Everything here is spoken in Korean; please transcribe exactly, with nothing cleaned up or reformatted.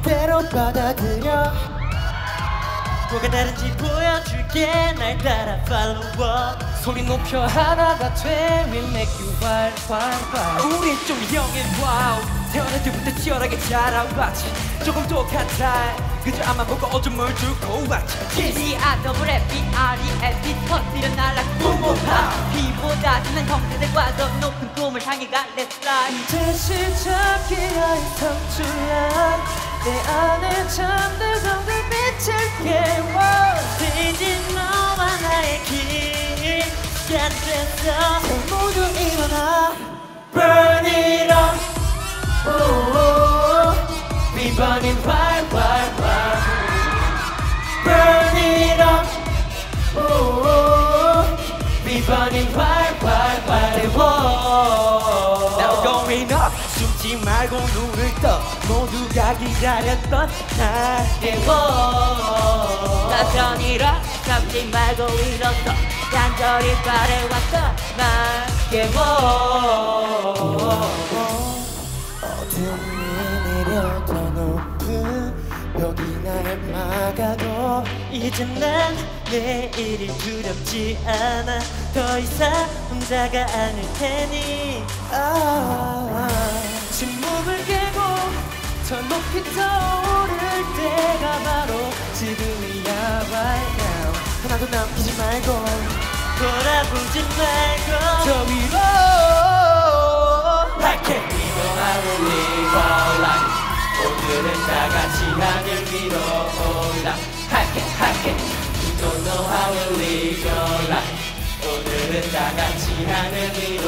그대로 받아들여. 뭐가 다른지 보여줄게. 날 따라 follow. 소리 높여 하나가 돼. We make you wild, wild, wild. 우린 좀 young and wild. 태어날 때부터 치열하게 자라왔지. 조금 똑같아. 그저 앞만 보고 오줌을 주고 왔지. B R double F B R E S B 터뜨려 날라 뿜뿜파. 비보다 는 형제들과 더 높은 꿈을 향해 가 Let's fly. 이제 시작이야 이 성출한 내 안에 잠들던 그 빛을 깨워. 이제 너와 나의 길 시간 됐어. 모두 일어나. Burn it up. We burning wild, wild, wild. Burn it up. We burning wild, wild, wild. Now going up. 숨지 말고 눈을 떠. 모두가 기다렸던 날 깨워. 나선 일어 잡지 말고 일어서 간절히 바래왔던 날 깨워. 어둠이 내려 더 높은 벽이 날 막아도 이제 난 내일이 두렵지 않아. 더 이상 혼자가 아닐 테니. 아, 침묵을 깨고 더 높이 떠오를 때가 바로 지금이야 right now. 하나도 남기지 말고 돌아보지 말고 저 위로. I can't live, I will live our life. 오늘은 다 같이 하늘 위로 올라. I can't, I can't, you don't know how we live your life. 오늘은 다 같이 하늘 위로